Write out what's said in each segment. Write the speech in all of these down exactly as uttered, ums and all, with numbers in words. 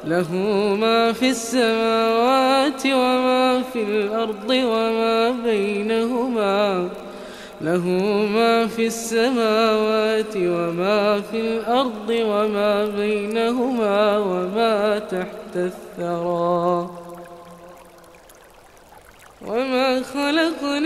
له ما في السماوات وما في الأرض وما بينهما له ما في السماوات وما في الأرض وما بينهما وما تحت الثرى وما خلقنا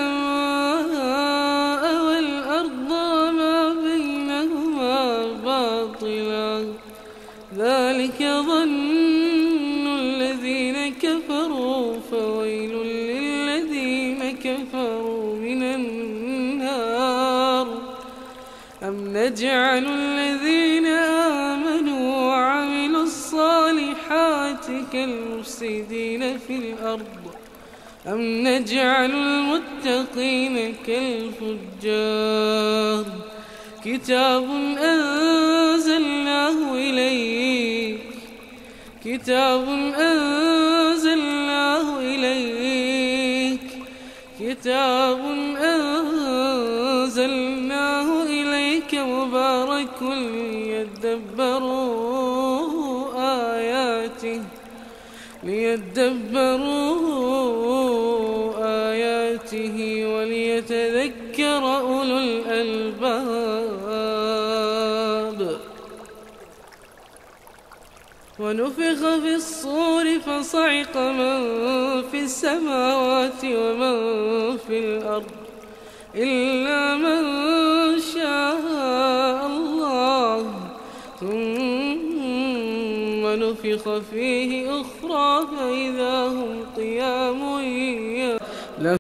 السماء والأرض وما بينهما باطلا ذلك ظن الذين كفروا فويل للذين كفروا من النار أم نجعل الذين آمنوا وعملوا الصالحات كالمفسدين في الأرض أم نجعل المتقين كالفجار كتاب أنزلناه إليك كتاب أنزلناه إليك كتاب أنزلناه إليك مبارك ليدبروا آياته ليدبروا آياته وليتذكر أولو الألباب ونفخ في الصور فصعق من في السماوات ومن في الأرض إلا من شاء الله ثم نفخ فيه أخرى فإذا هم قيام